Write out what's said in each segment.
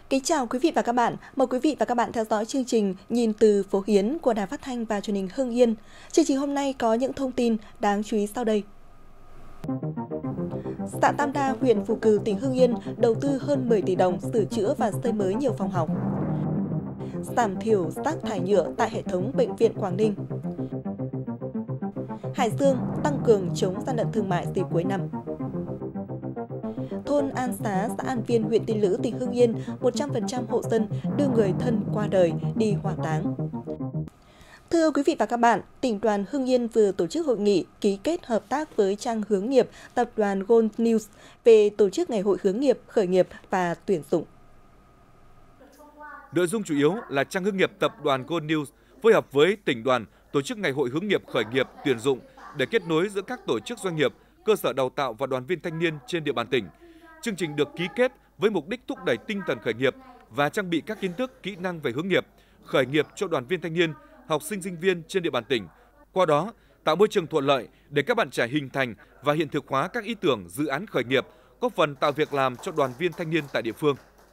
Kính chào quý vị và các bạn. Mời quý vị và các bạn theo dõi chương trình Nhìn từ phố Hiến của Đài Phát thanh và Truyền hình Hưng Yên. Chương trình hôm nay có những thông tin đáng chú ý sau đây. Xã Tam Đa, huyện Phù Cừ, tỉnh Hưng Yên đầu tư hơn 10 tỷ đồng sửa chữa và xây mới nhiều phòng học. Giảm thiểu rác thải nhựa tại hệ thống bệnh viện Quảng Ninh. Hải Dương tăng cường chống gian lận thương mại dịp cuối năm. Thôn An Xá, xã An Viên, huyện Tiên Lữ, tỉnh Hưng Yên, 100% hộ dân đưa người thân qua đời đi hỏa táng. Thưa quý vị và các bạn, tỉnh đoàn Hưng Yên vừa tổ chức hội nghị ký kết hợp tác với trang hướng nghiệp tập đoàn Gold News về tổ chức ngày hội hướng nghiệp, khởi nghiệp và tuyển dụng. Nội dung chủ yếu là trang hướng nghiệp tập đoàn Gold News phối hợp với tỉnh đoàn tổ chức ngày hội hướng nghiệp, khởi nghiệp, tuyển dụng để kết nối giữa các tổ chức doanh nghiệp, cơ sở đào tạo và đoàn viên thanh niên trên địa bàn tỉnh. Chương trình được ký kết với mục đích thúc đẩy tinh thần khởi nghiệp và trang bị các kiến thức, kỹ năng về hướng nghiệp, khởi nghiệp cho đoàn viên thanh niên, học sinh sinh viên trên địa bàn tỉnh. Qua đó, tạo môi trường thuận lợi để các bạn trẻ hình thành và hiện thực hóa các ý tưởng, dự án khởi nghiệp, góp phần tạo việc làm cho đoàn viên thanh niên tại địa phương.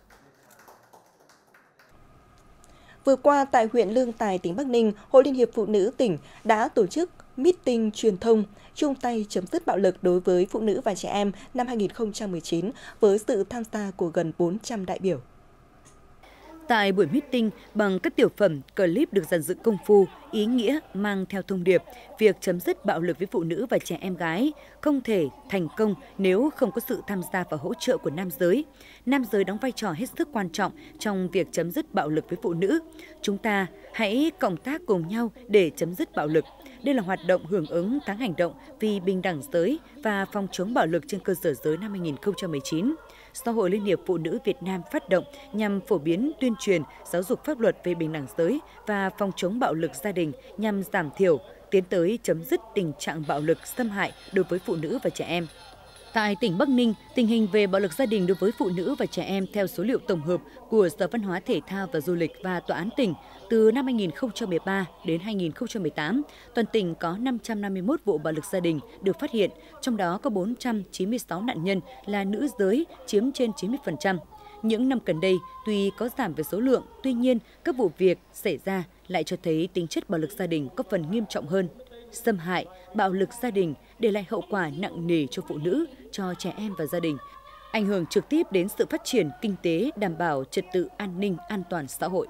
Vừa qua tại huyện Lương Tài, tỉnh Bắc Ninh, Hội Liên hiệp Phụ nữ tỉnh đã tổ chức meeting truyền thông chung tay chấm dứt bạo lực đối với phụ nữ và trẻ em năm 2019 với sự tham gia của gần 400 đại biểu. Tại buổi meeting, bằng các tiểu phẩm, clip được dàn dựng công phu, ý nghĩa mang theo thông điệp, việc chấm dứt bạo lực với phụ nữ và trẻ em gái không thể thành công nếu không có sự tham gia và hỗ trợ của nam giới. Nam giới đóng vai trò hết sức quan trọng trong việc chấm dứt bạo lực với phụ nữ. Chúng ta hãy cộng tác cùng nhau để chấm dứt bạo lực. Đây là hoạt động hưởng ứng tháng hành động vì bình đẳng giới và phòng chống bạo lực trên cơ sở giới năm 2019. Do Hội Liên hiệp Phụ nữ Việt Nam phát động nhằm phổ biến tuyên truyền, giáo dục pháp luật về bình đẳng giới và phòng chống bạo lực gia đình nhằm giảm thiểu, tiến tới chấm dứt tình trạng bạo lực xâm hại đối với phụ nữ và trẻ em. Tại tỉnh Bắc Ninh, tình hình về bạo lực gia đình đối với phụ nữ và trẻ em theo số liệu tổng hợp của Sở Văn hóa Thể thao và Du lịch và Tòa án tỉnh từ năm 2013 đến 2018, toàn tỉnh có 551 vụ bạo lực gia đình được phát hiện, trong đó có 496 nạn nhân là nữ giới chiếm trên 90%. Những năm gần đây, tuy có giảm về số lượng, tuy nhiên các vụ việc xảy ra lại cho thấy tính chất bạo lực gia đình có phần nghiêm trọng hơn. Xâm hại, bạo lực gia đình để lại hậu quả nặng nề cho phụ nữ, cho trẻ em và gia đình, ảnh hưởng trực tiếp đến sự phát triển kinh tế, đảm bảo trật tự an ninh, an toàn xã hội.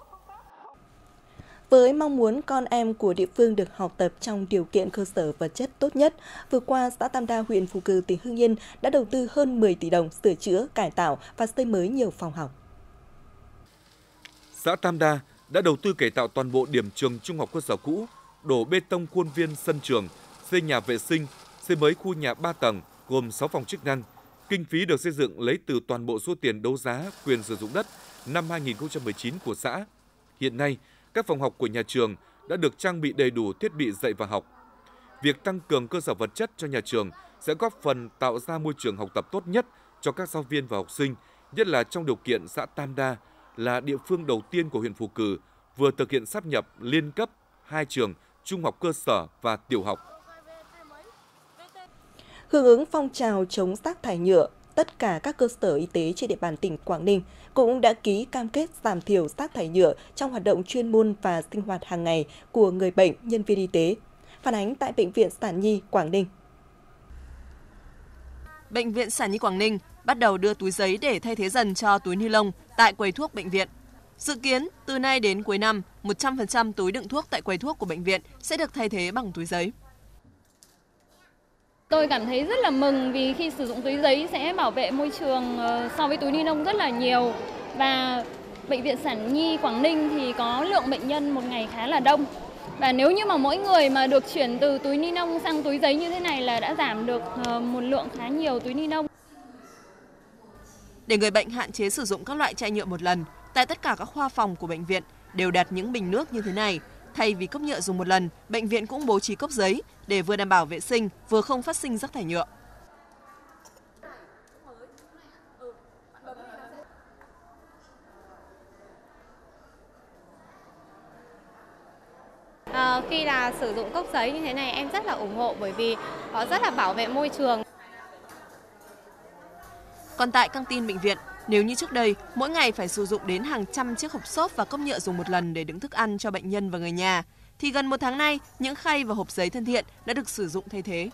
Với mong muốn con em của địa phương được học tập trong điều kiện cơ sở vật chất tốt nhất, vừa qua xã Tam Đa, huyện Phù Cừ, tỉnh Hưng Yên đã đầu tư hơn 10 tỷ đồng sửa chữa, cải tạo và xây mới nhiều phòng học. Xã Tam Đa đã đầu tư cải tạo toàn bộ điểm trường trung học cơ sở cũ, đổ bê tông khuôn viên sân trường, xây nhà vệ sinh, xây mới khu nhà 3 tầng gồm 6 phòng chức năng. Kinh phí được xây dựng lấy từ toàn bộ số tiền đấu giá quyền sử dụng đất năm 2019 của xã. Hiện nay, các phòng học của nhà trường đã được trang bị đầy đủ thiết bị dạy và học. Việc tăng cường cơ sở vật chất cho nhà trường sẽ góp phần tạo ra môi trường học tập tốt nhất cho các giáo viên và học sinh, nhất là trong điều kiện xã Tam Đa là địa phương đầu tiên của huyện Phù Cừ vừa thực hiện sáp nhập liên cấp 2 trường trung học cơ sở và tiểu học. Hưởng ứng phong trào chống rác thải nhựa, tất cả các cơ sở y tế trên địa bàn tỉnh Quảng Ninh cũng đã ký cam kết giảm thiểu rác thải nhựa trong hoạt động chuyên môn và sinh hoạt hàng ngày của người bệnh, nhân viên y tế. Phản ánh tại Bệnh viện Sản Nhi, Quảng Ninh. Bệnh viện Sản Nhi Quảng Ninh bắt đầu đưa túi giấy để thay thế dần cho túi ni lông tại quầy thuốc bệnh viện. Dự kiến, từ nay đến cuối năm, 100% túi đựng thuốc tại quầy thuốc của bệnh viện sẽ được thay thế bằng túi giấy. Tôi cảm thấy rất là mừng vì khi sử dụng túi giấy sẽ bảo vệ môi trường so với túi ni lông rất là nhiều. Và Bệnh viện Sản Nhi Quảng Ninh thì có lượng bệnh nhân một ngày khá là đông. Và nếu như mà mỗi người mà được chuyển từ túi ni lông sang túi giấy như thế này là đã giảm được một lượng khá nhiều túi ni lông. Để người bệnh hạn chế sử dụng các loại chai nhựa một lần, tại tất cả các khoa phòng của bệnh viện đều đặt những bình nước như thế này. Thay vì cốc nhựa dùng một lần, bệnh viện cũng bố trí cốc giấy để vừa đảm bảo vệ sinh, vừa không phát sinh rác thải nhựa. Khi là sử dụng cốc giấy như thế này em rất là ủng hộ bởi vì nó rất là bảo vệ môi trường. Còn tại căng tin bệnh viện, Nếu như trước đây, mỗi ngày phải sử dụng đến hàng trăm chiếc hộp xốp và cốc nhựa dùng một lần để đựng thức ăn cho bệnh nhân và người nhà, thì gần một tháng nay, những khay và hộp giấy thân thiện đã được sử dụng thay thế.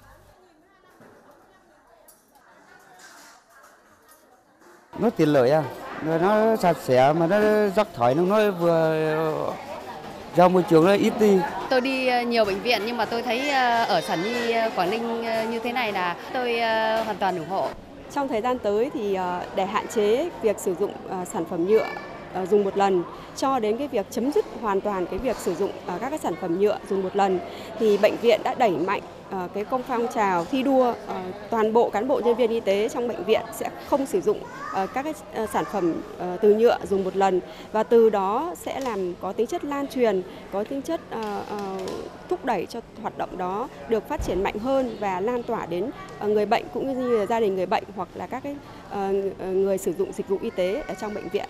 Nó tiện lợi nó sạch sẽ mà nó rác thải nó vừa ra môi trường nó ít đi. Tôi đi nhiều bệnh viện nhưng mà tôi thấy ở Sản Nhi Quảng Ninh như thế này là tôi hoàn toàn ủng hộ. Trong thời gian tới thì để hạn chế việc sử dụng sản phẩm nhựa dùng một lần cho đến cái việc chấm dứt hoàn toàn cái việc sử dụng các cái sản phẩm nhựa dùng một lần, thì bệnh viện đã đẩy mạnh cái phong trào thi đua toàn bộ cán bộ nhân viên y tế trong bệnh viện sẽ không sử dụng các cái sản phẩm từ nhựa dùng một lần, và từ đó sẽ làm có tính chất lan truyền, có tính chất thúc đẩy cho hoạt động đó được phát triển mạnh hơn và lan tỏa đến người bệnh cũng như là gia đình người bệnh hoặc là các cái người sử dụng dịch vụ y tế ở trong bệnh viện.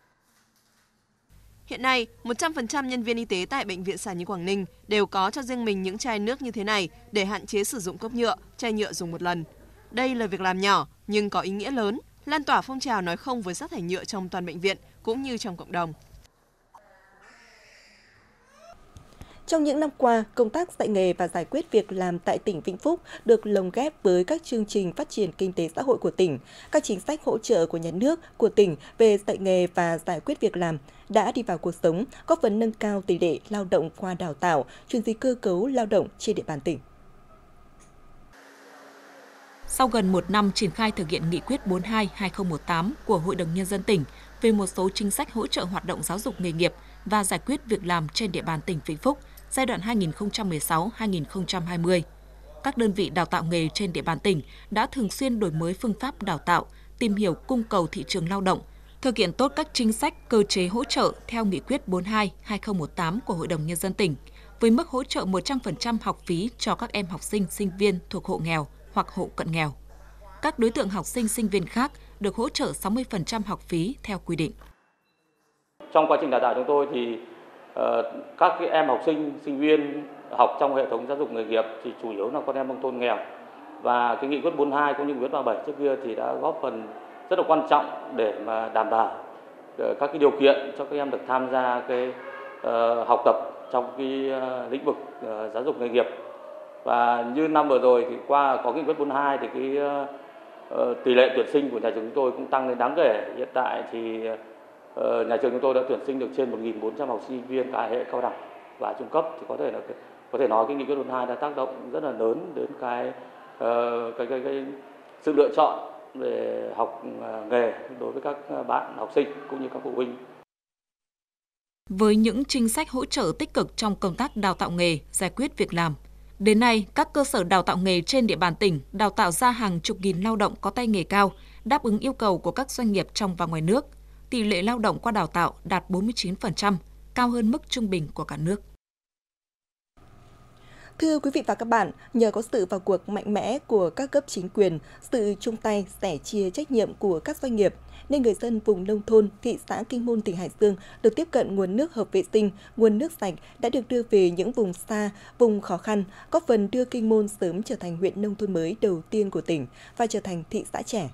Hiện nay, 100% nhân viên y tế tại Bệnh viện Sản Nhi Quảng Ninh đều có cho riêng mình những chai nước như thế này để hạn chế sử dụng cốc nhựa, chai nhựa dùng một lần. Đây là việc làm nhỏ nhưng có ý nghĩa lớn, lan tỏa phong trào nói không với rác thải nhựa trong toàn bệnh viện cũng như trong cộng đồng. Trong những năm qua, công tác dạy nghề và giải quyết việc làm tại tỉnh Vĩnh Phúc được lồng ghép với các chương trình phát triển kinh tế xã hội của tỉnh. Các chính sách hỗ trợ của nhà nước, của tỉnh về dạy nghề và giải quyết việc làm đã đi vào cuộc sống, góp phần nâng cao tỷ lệ lao động qua đào tạo, chuyển dịch cơ cấu lao động trên địa bàn tỉnh. Sau gần một năm triển khai thực hiện nghị quyết 42/2018 của Hội đồng Nhân dân tỉnh về một số chính sách hỗ trợ hoạt động giáo dục nghề nghiệp và giải quyết việc làm trên địa bàn tỉnh Vĩnh Phúc giai đoạn 2016-2020. Các đơn vị đào tạo nghề trên địa bàn tỉnh đã thường xuyên đổi mới phương pháp đào tạo, tìm hiểu cung cầu thị trường lao động, thực hiện tốt các chính sách cơ chế hỗ trợ theo nghị quyết 42/2018 của Hội đồng Nhân dân tỉnh, với mức hỗ trợ 100% học phí cho các em học sinh, sinh viên thuộc hộ nghèo hoặc hộ cận nghèo. Các đối tượng học sinh, sinh viên khác được hỗ trợ 60% học phí theo quy định. Trong quá trình đào tạo chúng tôi thì các em học sinh, sinh viên học trong hệ thống giáo dục nghề nghiệp thì chủ yếu là con em nông thôn nghèo. Và cái nghị quyết 42 cũng như nghị quyết 37 trước kia thì đã góp phần rất là quan trọng để mà đảm bảo các cái điều kiện cho các em được tham gia cái học tập trong cái lĩnh vực giáo dục nghề nghiệp. Và như năm vừa rồi thì qua có nghị quyết 42 thì cái tỷ lệ tuyển sinh của nhà trường chúng tôi cũng tăng lên đáng kể. Hiện tại thì nhà trường chúng tôi đã tuyển sinh được trên 1.400 học sinh viên cả hệ cao đẳng và trung cấp, thì có thể nói cái nghị quyết 42 đã tác động rất là lớn đến cái sự lựa chọn về học nghề đối với các bạn học sinh cũng như các phụ huynh. Với những chính sách hỗ trợ tích cực trong công tác đào tạo nghề, giải quyết việc làm, đến nay, các cơ sở đào tạo nghề trên địa bàn tỉnh đào tạo ra hàng chục nghìn lao động có tay nghề cao, đáp ứng yêu cầu của các doanh nghiệp trong và ngoài nước. Tỷ lệ lao động qua đào tạo đạt 49%, cao hơn mức trung bình của cả nước. Thưa quý vị và các bạn, nhờ có sự vào cuộc mạnh mẽ của các cấp chính quyền, sự chung tay sẻ chia trách nhiệm của các doanh nghiệp, nên người dân vùng nông thôn, thị xã Kinh Môn, tỉnh Hải Dương được tiếp cận nguồn nước hợp vệ sinh, nguồn nước sạch đã được đưa về những vùng xa, vùng khó khăn, góp phần đưa Kinh Môn sớm trở thành huyện nông thôn mới đầu tiên của tỉnh và trở thành thị xã trẻ.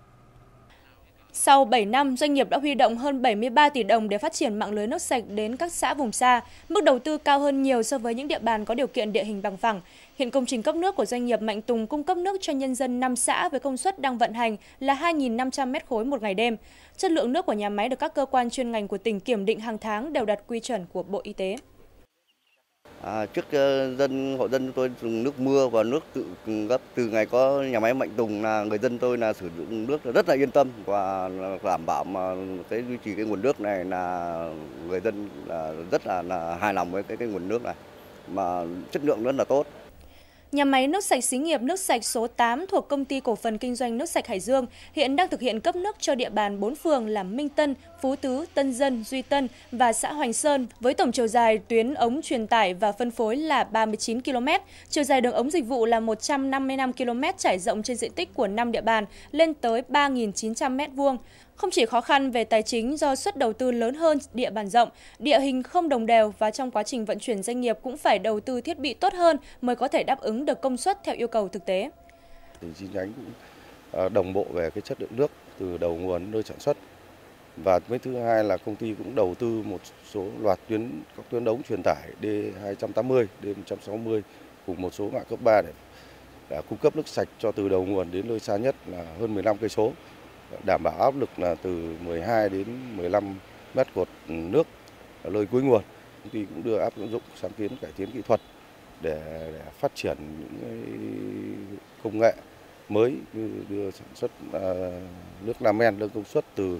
Sau 7 năm, doanh nghiệp đã huy động hơn 73 tỷ đồng để phát triển mạng lưới nước sạch đến các xã vùng xa. Mức đầu tư cao hơn nhiều so với những địa bàn có điều kiện địa hình bằng phẳng. Hiện công trình cấp nước của doanh nghiệp Mạnh Tùng cung cấp nước cho nhân dân 5 xã với công suất đang vận hành là 2.500 m3 một ngày đêm. Chất lượng nước của nhà máy được các cơ quan chuyên ngành của tỉnh kiểm định hàng tháng đều đạt quy chuẩn của Bộ Y tế. Trước hộ dân tôi dùng nước mưa và nước tự gấp. Từ ngày có nhà máy Mạnh Tùng là người dân tôi là sử dụng nước rất là yên tâm và đảm bảo mà cái duy trì cái nguồn nước này là người dân là rất là hài lòng với cái nguồn nước này mà chất lượng rất là tốt. Nhà máy nước sạch xí nghiệp nước sạch số 8 thuộc Công ty Cổ phần Kinh doanh Nước sạch Hải Dương hiện đang thực hiện cấp nước cho địa bàn 4 phường là Minh Tân, Phú Tứ, Tân Dân, Duy Tân và xã Hoành Sơn với tổng chiều dài tuyến ống truyền tải và phân phối là 39 km, chiều dài đường ống dịch vụ là 155 km trải rộng trên diện tích của 5 địa bàn lên tới 3.900 m2. Không chỉ khó khăn về tài chính do suất đầu tư lớn hơn, địa bàn rộng, địa hình không đồng đều và trong quá trình vận chuyển doanh nghiệp cũng phải đầu tư thiết bị tốt hơn mới có thể đáp ứng được công suất theo yêu cầu thực tế. Chi nhánh cũng đồng bộ về cái chất lượng nước từ đầu nguồn nơi sản xuất. Và cái thứ hai là công ty cũng đầu tư một số loạt các tuyến ống truyền tải D280, D160 cùng một số mạng cấp 3 để cung cấp nước sạch cho từ đầu nguồn đến nơi xa nhất là hơn 15 cây số, đảm bảo áp lực là từ 12 đến 15 mét cột nước ở nơi cuối nguồn. Công ty cũng đưa áp dụng sáng kiến cải tiến kỹ thuật để phát triển những công nghệ mới như đưa sản xuất nước làm men nâng công suất từ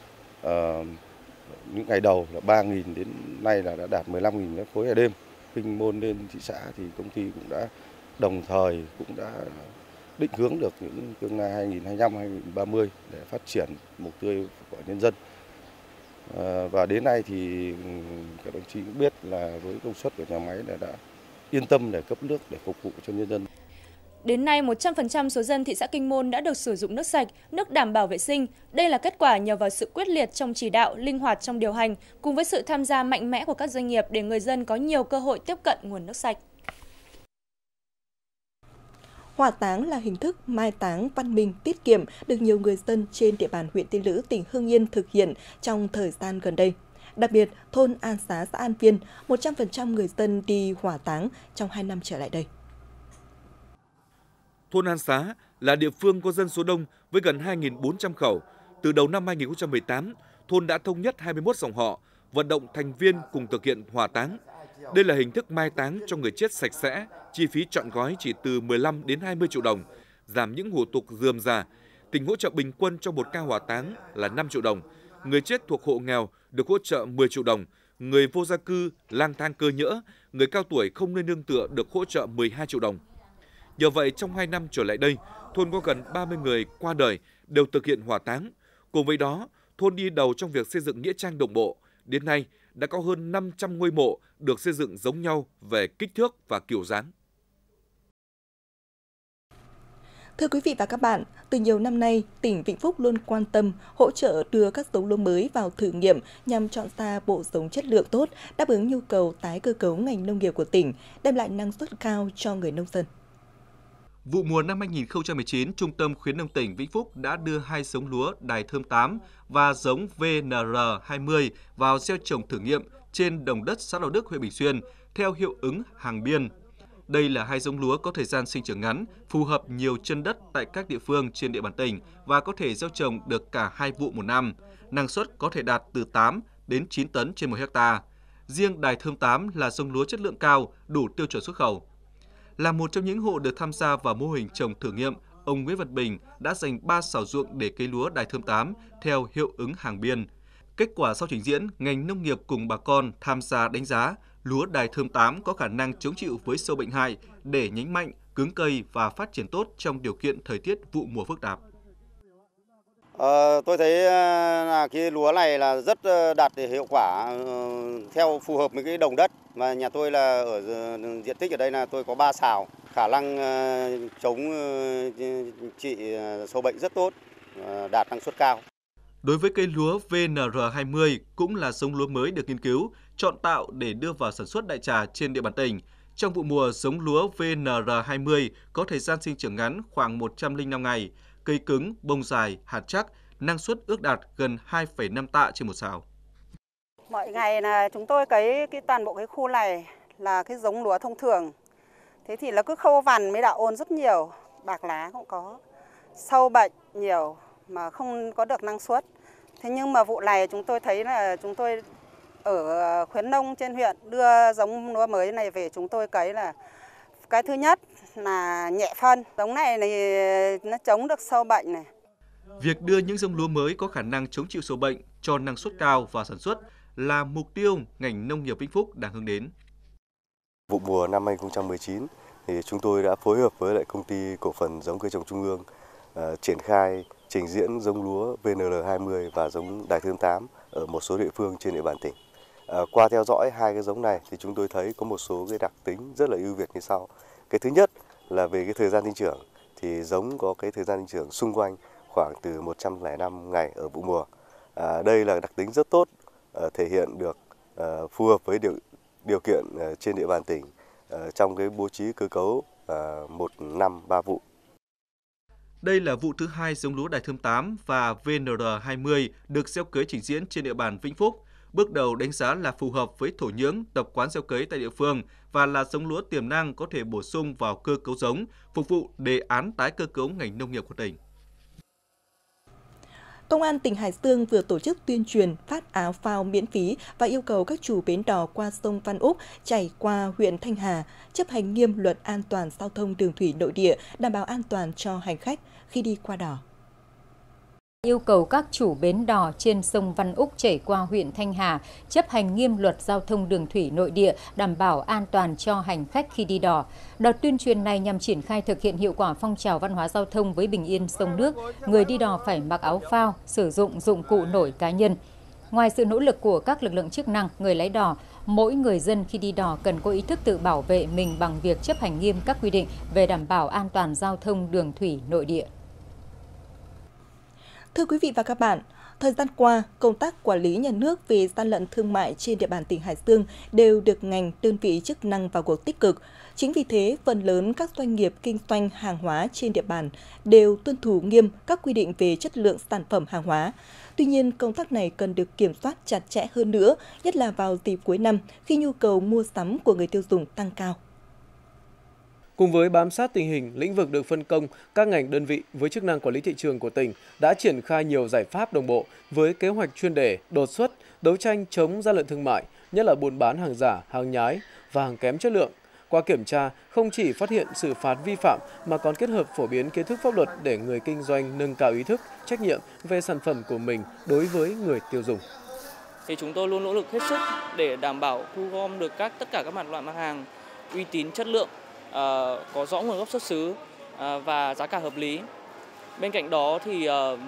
những ngày đầu là 3.000 đến nay là đã đạt 15.000 mét khối một đêm. Kinh môn lên thị xã thì công ty cũng đã đồng thời cũng đã định hướng được những tương lai 2025-2030 để phát triển mục tiêu của nhân dân. Và đến nay thì các đồng chí cũng biết là với công suất của nhà máy đã yên tâm để cấp nước để phục vụ cho nhân dân. Đến nay, 100% số dân thị xã Kinh Môn đã được sử dụng nước sạch, nước đảm bảo vệ sinh. Đây là kết quả nhờ vào sự quyết liệt trong chỉ đạo, linh hoạt trong điều hành, cùng với sự tham gia mạnh mẽ của các doanh nghiệp để người dân có nhiều cơ hội tiếp cận nguồn nước sạch. Hỏa táng là hình thức mai táng văn minh tiết kiệm được nhiều người dân trên địa bàn huyện Tiên Lữ, tỉnh Hưng Yên thực hiện trong thời gian gần đây. Đặc biệt, thôn An Xá, xã An Viên, 100% người dân đi hỏa táng trong 2 năm trở lại đây. Thôn An Xá là địa phương có dân số đông với gần 2.400 khẩu. Từ đầu năm 2018, thôn đã thống nhất 21 dòng họ, vận động thành viên cùng thực hiện hỏa táng. Đây là hình thức mai táng cho người chết sạch sẽ, chi phí trọn gói chỉ từ 15 đến 20 triệu đồng, giảm những hủ tục rườm rà. Tỉnh hỗ trợ bình quân cho một ca hỏa táng là 5 triệu đồng. Người chết thuộc hộ nghèo được hỗ trợ 10 triệu đồng. Người vô gia cư, lang thang cơ nhỡ, người cao tuổi không nơi nương tựa được hỗ trợ 12 triệu đồng. Nhờ vậy, trong 2 năm trở lại đây, thôn có gần 30 người qua đời đều thực hiện hỏa táng. Cùng với đó, thôn đi đầu trong việc xây dựng nghĩa trang đồng bộ. Đến nay, đã có hơn 500 ngôi mộ được xây dựng giống nhau về kích thước và kiểu dáng. Thưa quý vị và các bạn, từ nhiều năm nay, tỉnh Vĩnh Phúc luôn quan tâm, hỗ trợ đưa các giống lúa mới vào thử nghiệm nhằm chọn ra bộ giống chất lượng tốt, đáp ứng nhu cầu tái cơ cấu ngành nông nghiệp của tỉnh, đem lại năng suất cao cho người nông dân. Vụ mùa năm 2019, Trung tâm Khuyến nông tỉnh Vĩnh Phúc đã đưa 2 giống lúa Đài Thơm 8 và giống VNR20 vào gieo trồng thử nghiệm trên đồng đất xã Đạo Đức, huyện Bình Xuyên theo hiệu ứng hàng biên. Đây là 2 giống lúa có thời gian sinh trưởng ngắn, phù hợp nhiều chân đất tại các địa phương trên địa bàn tỉnh và có thể gieo trồng được cả 2 vụ một năm. Năng suất có thể đạt từ 8 đến 9 tấn trên 1 hectare. Riêng Đài Thơm 8 là giống lúa chất lượng cao, đủ tiêu chuẩn xuất khẩu. Là một trong những hộ được tham gia vào mô hình trồng thử nghiệm, ông Nguyễn Văn Bình đã dành 3 sào ruộng để cấy lúa Đài Thơm 8 theo hiệu ứng hàng biên. Kết quả sau trình diễn, ngành nông nghiệp cùng bà con tham gia đánh giá lúa Đài Thơm 8 có khả năng chống chịu với sâu bệnh hại, để nhánh mạnh, cứng cây và phát triển tốt trong điều kiện thời tiết vụ mùa phức tạp. Tôi thấy là cái lúa này là rất đạt hiệu quả theo phù hợp với cái đồng đất. Mà nhà tôi là ở diện tích ở đây là tôi có 3 sào, khả năng chống trị sâu bệnh rất tốt, đạt năng suất cao. Đối với cây lúa VNR20 cũng là giống lúa mới được nghiên cứu, chọn tạo để đưa vào sản xuất đại trà trên địa bàn tỉnh. Trong vụ mùa, giống lúa VNR20 có thời gian sinh trưởng ngắn khoảng 105 ngày, cây cứng, bông dài, hạt chắc, năng suất ước đạt gần 2,5 tạ trên một sào. Mọi ngày là chúng tôi cấy toàn bộ cái khu này là cái giống lúa thông thường. Thế thì nó cứ khô vằn với đạo ôn rất nhiều, bạc lá cũng có, sâu bệnh nhiều mà không có được năng suất. Thế nhưng mà vụ này chúng tôi thấy là chúng tôi ở khuyến nông trên huyện đưa giống lúa mới này về chúng tôi cấy là cái thứ nhất là nhẹ phân, giống này nó chống được sâu bệnh này. Việc đưa những giống lúa mới có khả năng chống chịu sâu bệnh cho năng suất cao vào sản xuất là mục tiêu ngành nông nghiệp Vĩnh Phúc đang hướng đến. Vụ mùa năm 2019 thì chúng tôi đã phối hợp với lại công ty cổ phần giống cây trồng Trung ương triển khai trình diễn giống lúa VNR20 và giống Đài Thơm 8 ở một số địa phương trên địa bàn tỉnh. Qua theo dõi 2 cái giống này thì chúng tôi thấy có một số cái đặc tính rất là ưu việt như sau. Cái thứ nhất là về cái thời gian sinh trưởng thì giống có cái thời gian sinh trưởng xung quanh khoảng từ 105 ngày ở vụ mùa. Đây là đặc tính rất tốt, thể hiện được phù hợp với điều kiện trên địa bàn tỉnh trong cái bố trí cơ cấu 1 năm 3 vụ. Đây là vụ thứ 2 giống lúa Đài Thơm 8 và VNR20 được gieo cấy trình diễn trên địa bàn Vĩnh Phúc. Bước đầu đánh giá là phù hợp với thổ nhưỡng, tập quán gieo cấy tại địa phương và là giống lúa tiềm năng có thể bổ sung vào cơ cấu giống, phục vụ đề án tái cơ cấu ngành nông nghiệp của tỉnh. Công an tỉnh Hải Dương vừa tổ chức tuyên truyền phát áo phao miễn phí và yêu cầu các chủ bến đò qua sông Văn Úc chảy qua huyện Thanh Hà chấp hành nghiêm luật an toàn giao thông đường thủy nội địa, đảm bảo an toàn cho hành khách khi đi qua đò. Yêu cầu các chủ bến đò trên sông Văn Úc chảy qua huyện Thanh Hà chấp hành nghiêm luật giao thông đường thủy nội địa, đảm bảo an toàn cho hành khách khi đi đò. Đợt tuyên truyền này nhằm triển khai thực hiện hiệu quả phong trào văn hóa giao thông với bình yên sông nước, người đi đò phải mặc áo phao, sử dụng dụng cụ nổi cá nhân. Ngoài sự nỗ lực của các lực lượng chức năng, người lái đò, mỗi người dân khi đi đò cần có ý thức tự bảo vệ mình bằng việc chấp hành nghiêm các quy định về đảm bảo an toàn giao thông đường thủy nội địa. Thưa quý vị và các bạn, thời gian qua, công tác quản lý nhà nước về gian lận thương mại trên địa bàn tỉnh Hải Dương đều được ngành đơn vị chức năng vào cuộc tích cực. Chính vì thế, phần lớn các doanh nghiệp kinh doanh hàng hóa trên địa bàn đều tuân thủ nghiêm các quy định về chất lượng sản phẩm hàng hóa. Tuy nhiên, công tác này cần được kiểm soát chặt chẽ hơn nữa, nhất là vào dịp cuối năm khi nhu cầu mua sắm của người tiêu dùng tăng cao. Cùng với bám sát tình hình, lĩnh vực được phân công, các ngành đơn vị với chức năng quản lý thị trường của tỉnh đã triển khai nhiều giải pháp đồng bộ với kế hoạch chuyên đề, đột xuất, đấu tranh chống gian lận thương mại, nhất là buôn bán hàng giả, hàng nhái và hàng kém chất lượng. Qua kiểm tra, không chỉ phát hiện xử phạt vi phạm mà còn kết hợp phổ biến kiến thức pháp luật để người kinh doanh nâng cao ý thức, trách nhiệm về sản phẩm của mình đối với người tiêu dùng. Thì chúng tôi luôn nỗ lực hết sức để đảm bảo thu gom được tất cả các loại mặt hàng uy tín, chất lượng, có rõ nguồn gốc xuất xứ và giá cả hợp lý. Bên cạnh đó thì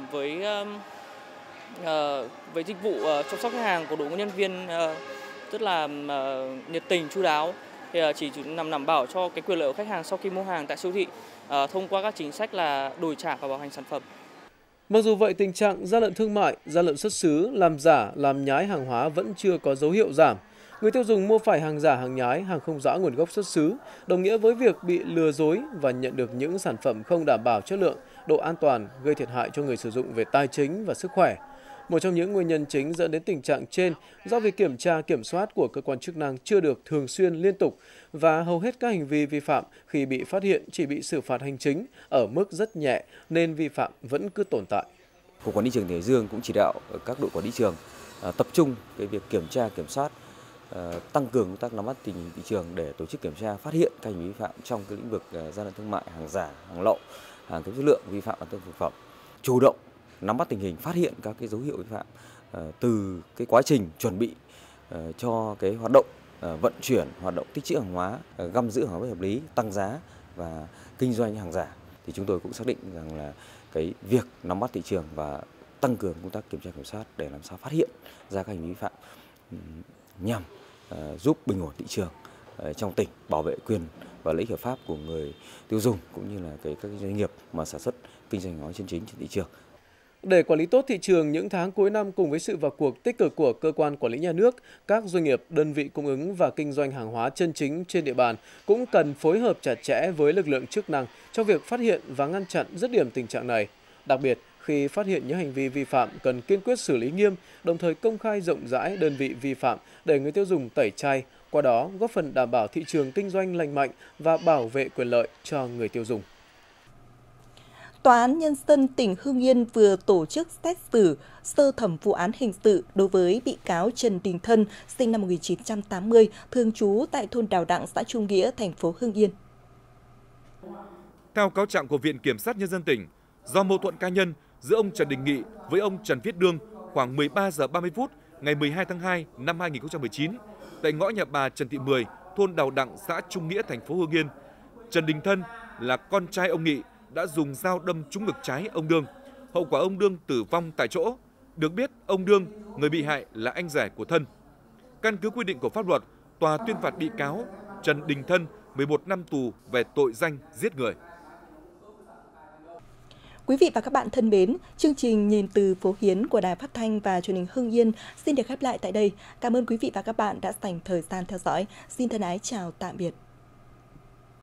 với dịch vụ chăm sóc khách hàng của đội ngũ nhân viên rất là nhiệt tình, chu đáo, thì chỉ nhằm đảm bảo cho cái quyền lợi của khách hàng sau khi mua hàng tại siêu thị thông qua các chính sách là đổi trả và bảo hành sản phẩm. Mặc dù vậy, tình trạng gian lận thương mại, gian lận xuất xứ, làm giả, làm nhái hàng hóa vẫn chưa có dấu hiệu giảm. Người tiêu dùng mua phải hàng giả, hàng nhái, hàng không rõ nguồn gốc xuất xứ, đồng nghĩa với việc bị lừa dối và nhận được những sản phẩm không đảm bảo chất lượng, độ an toàn, gây thiệt hại cho người sử dụng về tài chính và sức khỏe. Một trong những nguyên nhân chính dẫn đến tình trạng trên do việc kiểm tra, kiểm soát của cơ quan chức năng chưa được thường xuyên, liên tục và hầu hết các hành vi vi phạm khi bị phát hiện chỉ bị xử phạt hành chính ở mức rất nhẹ nên vi phạm vẫn cứ tồn tại. Cục Quản lý thị trường tỉnh Hải Dương cũng chỉ đạo các đội quản lý thị trường tập trung cái việc kiểm tra, kiểm soát, tăng cường công tác nắm bắt tình hình thị trường để tổ chức kiểm tra, phát hiện các hành vi vi phạm trong cái lĩnh vực gian lận thương mại, hàng giả, hàng lậu, hàng kém chất lượng, vi phạm an toàn thực phẩm, chủ động nắm bắt tình hình, phát hiện các cái dấu hiệu vi phạm từ cái quá trình chuẩn bị cho cái hoạt động vận chuyển, hoạt động tích trữ hàng hóa, găm giữ hàng hóa bất hợp lý, tăng giá và kinh doanh hàng giả. Thì chúng tôi cũng xác định rằng là cái việc nắm bắt thị trường và tăng cường công tác kiểm tra kiểm soát để làm sao phát hiện ra các hành vi vi phạm nhằm giúp bình ổn thị trường trong tỉnh, bảo vệ quyền và lợi ích hợp pháp của người tiêu dùng cũng như là các doanh nghiệp mà sản xuất kinh doanh hàng hóa chân chính trên thị trường. Để quản lý tốt thị trường những tháng cuối năm cùng với sự vào cuộc tích cực của cơ quan quản lý nhà nước, các doanh nghiệp, đơn vị cung ứng và kinh doanh hàng hóa chân chính trên địa bàn cũng cần phối hợp chặt chẽ với lực lượng chức năng trong việc phát hiện và ngăn chặn dứt điểm tình trạng này. Đặc biệt, khi phát hiện những hành vi vi phạm cần kiên quyết xử lý nghiêm, đồng thời công khai rộng rãi đơn vị vi phạm để người tiêu dùng tẩy chay, qua đó góp phần đảm bảo thị trường kinh doanh lành mạnh và bảo vệ quyền lợi cho người tiêu dùng. Tòa án Nhân dân tỉnh Hưng Yên vừa tổ chức xét xử sơ thẩm vụ án hình sự đối với bị cáo Trần Đình Thân, sinh năm 1980, thường trú tại thôn Đào Đặng, xã Trung Nghĩa, thành phố Hưng Yên. Theo cáo trạng của Viện Kiểm sát Nhân dân tỉnh, do mâu thuẫn cá nhân giữa ông Trần Đình Nghị với ông Trần Viết Đương khoảng 13 giờ 30 phút ngày 12 tháng 2 năm 2019 tại ngõ nhà bà Trần Thị Mười, thôn Đào Đặng, xã Trung Nghĩa, thành phố Hưng Yên, Trần Đình Thân là con trai ông Nghị đã dùng dao đâm trúng ngực trái ông Đương. Hậu quả ông Đương tử vong tại chỗ. Được biết, ông Đương, người bị hại là anh rể của Thân. Căn cứ quy định của pháp luật, tòa tuyên phạt bị cáo Trần Đình Thân 11 năm tù về tội danh giết người. Quý vị và các bạn thân mến, chương trình Nhìn từ phố Hiến của Đài Phát thanh và Truyền hình Hưng Yên xin được khép lại tại đây. Cảm ơn quý vị và các bạn đã dành thời gian theo dõi. Xin thân ái chào tạm biệt.